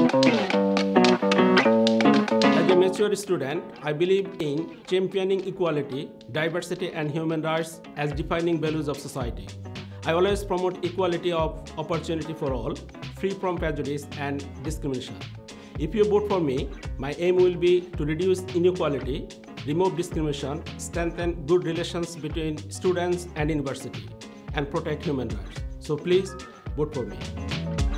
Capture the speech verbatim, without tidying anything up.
As a mature student, I believe in championing equality, diversity, and human rights as defining values of society. I always promote equality of opportunity for all, free from prejudice and discrimination. If you vote for me, my aim will be to reduce inequality, remove discrimination, strengthen good relations between students and university, and protect human rights. So please vote for me.